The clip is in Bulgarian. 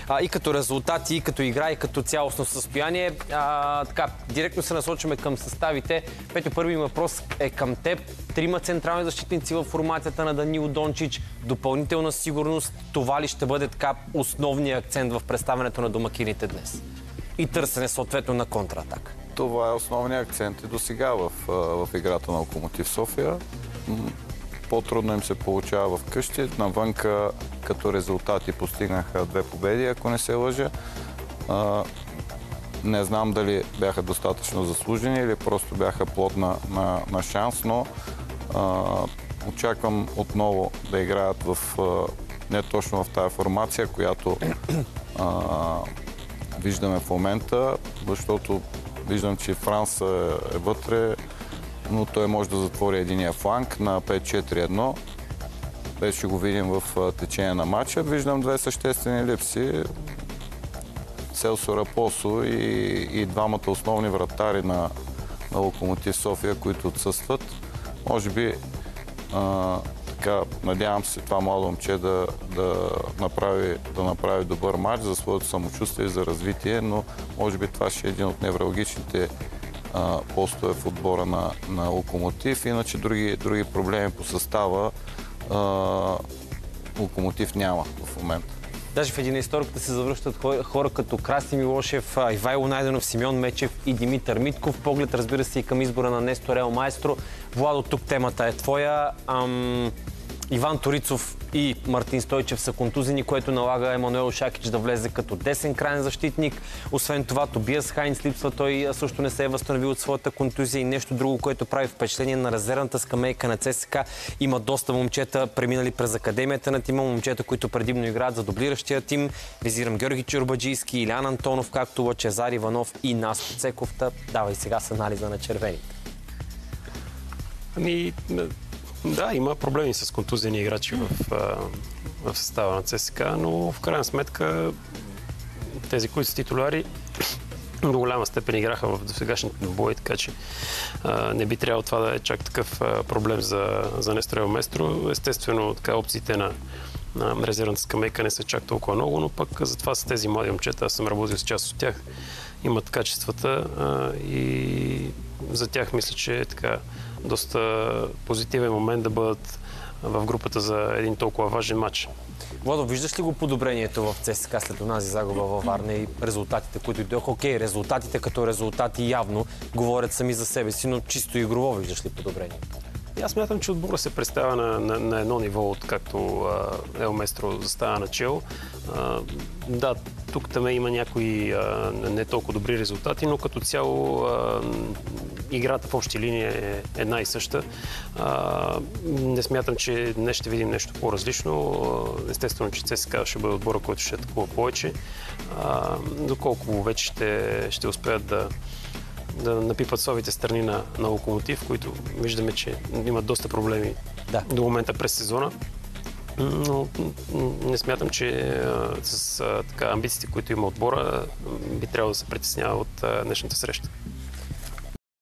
и като резултати, и като игра, и като цялостно състояние. Така, директно се насочваме към съставите. Петю, първи въпрос е към теб. Трима централни защитници в формацията на Данило Дончич, допълнителна сигурност. Това ли ще бъде така основният акцент в представянето на домакините днес? И търсене съответно на контратака. Това е основният акцент и до сега в играта на Локомотив София. По-трудно им се получава вкъщи. Навънка като резултати постигнаха 2 победи, ако не се лъжа. Не знам дали бяха достатъчно заслужени или просто бяха плод на шанс, но очаквам отново да играят не точно в тази формация, която виждаме в момента, защото виждам, че Франс е вътре, но той може да затвори единия фланг на 5-4-1. Вече ще го видим в течение на матча. Виждам 2 съществени липси. Селсо Рапосо и двамата основни вратари на Локомотив София, които отсъстват. Може би, надявам се това младо момче да направи добър матч за своето самочувствие и за развитие, но може би това ще е един от невралгичните постове в отбора на Локомотив. Иначе други проблеми по състава Локомотив няма в момента. Даже в един историката се завръщат хора като Краси Милошев, Ивайло Найденов, Симеон Мечев и Димитър Митков. Поглед, разбира се, и към избора на Нестор Ел Маестро. Владо, тук темата е твоя. Иван Торицов и Мартин Стойчев са контузени, което налага Емануел Шакич да влезе като десен крайен защитник. Освен това, Тобиас Хайнц липсва, той също не се е възстановил от своята контузия. И нещо друго, което прави впечатление на резервната скамейка на ЦСКА. Има доста момчета, преминали през академията на тима, момчета, които предимно играят за дублиращия тим. Визирам Георги Чорбаджийски, Илян Антонов, както Лъчезар Иванов и Наско Цековта. Давай сега с анализа на червените. Да, има проблеми с контузени играчи в състава на ЦСКА, но в крайна сметка тези, които са титуляри, до голяма степен играха в досегашните бой, така че не би трябвало това да е чак такъв проблем за Нестор Ел Маестро. Естествено, така опциите на резервната скамейка не са чак толкова много, но пък затова са тези млади момчета. Аз съм работил с част от тях, имат качествата и за тях мисля, че е така доста позитивен момент да бъдат в групата за един толкова важен матч. Владо, виждаш ли го подобрението в ЦСКА след онази загуба във Варна и резултатите, които дойдоха? Окей, резултатите като резултати явно говорят сами за себе си, но чисто игрово виждаш ли подобрението? Аз смятам, че отбора се представя на едно ниво, откакто Ел Маестро застава начело. Да, тук там има някои не толкова добри резултати, но като цяло играта в общи линии е една и съща. Не смятам, че днес ще видим нещо по-различно. Естествено, че ЦСКА ще бъде отбора, който ще атакува повече. Доколко вече ще успеят да напипат слабите страни на Локомотив, които виждаме, че имат доста проблеми до момента през сезона. Но не смятам, че с амбициите, които има отбора, би трябвало да се притеснява от днешната среща.